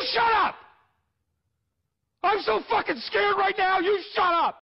shut up! I'm so fucking scared right now, you shut up!